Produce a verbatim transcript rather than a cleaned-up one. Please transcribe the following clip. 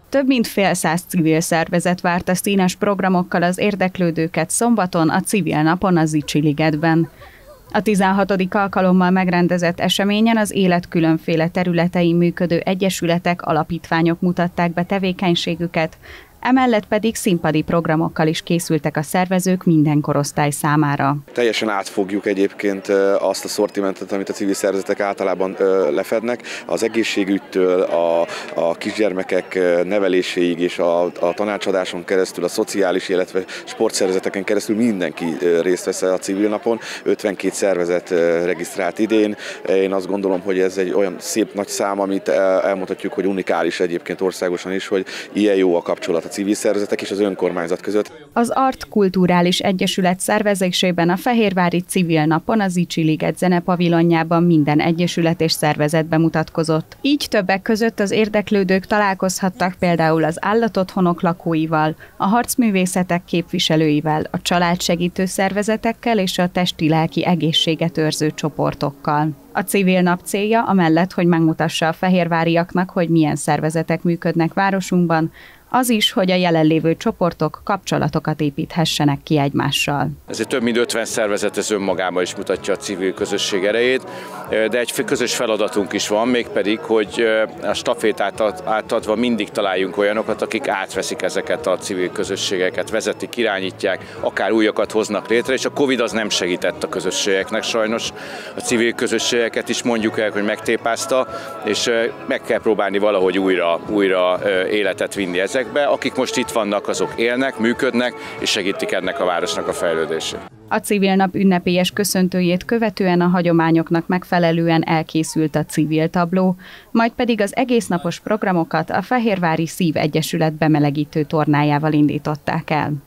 Több mint fél száz civil szervezet várta színes programokkal az érdeklődőket szombaton a Civil Napon a Zichy ligetben. A tizenhatodik alkalommal megrendezett eseményen az élet különféle területein működő egyesületek, alapítványok mutatták be tevékenységüket, emellett pedig színpadi programokkal is készültek a szervezők minden korosztály számára. Teljesen átfogjuk egyébként azt a szortimentet, amit a civil szervezetek általában lefednek, az egészségügytől, a, a kisgyermekek neveléséig és a, a tanácsadáson keresztül, a szociális, illetve sportszervezeteken keresztül mindenki részt vesz a Civil Napon. ötvenkét szervezet regisztrált idén. Én azt gondolom, hogy ez egy olyan szép nagy szám, amit elmondhatjuk, hogy unikális egyébként országosan is, hogy ilyen jó a kapcsolat a civil szervezetek és az önkormányzat között. Az Art Kulturális Egyesület szervezésében a Fehérvári Civil Napon a Zichy liget zenepavilonjában minden egyesület és szervezet bemutatkozott. Így többek között az érdeklődők találkozhattak például az állatotthonok lakóival, a harcművészetek képviselőivel, a családsegítő szervezetekkel és a testi-lelki egészséget őrző csoportokkal. A Civil Nap célja amellett, hogy megmutassa a fehérváriaknak, hogy milyen szervezetek működnek városunkban, az is, hogy a jelenlévő csoportok kapcsolatokat építhessenek ki egymással. Ezért több mint ötven szervezet, ez önmagában is mutatja a civil közösség erejét, de egy közös feladatunk is van, mégpedig, hogy a stafétát átadva mindig találjunk olyanokat, akik átveszik ezeket a civil közösségeket, vezetik, irányítják, akár újakat hoznak létre, és a Covid az nem segített a közösségeknek sajnos. A civil közösségeket is mondjuk el, hogy megtépázta, és meg kell próbálni valahogy újra, újra életet vinni ezekbe. Akik most itt vannak, azok élnek, működnek, és segítik ennek a városnak a fejlődését. A Civil Nap ünnepélyes köszöntőjét követően a hagyományoknak megfelelően elkészült a civil tabló, majd pedig az egésznapos programokat a Fehérvári Szív Egyesület bemelegítő tornájával indították el.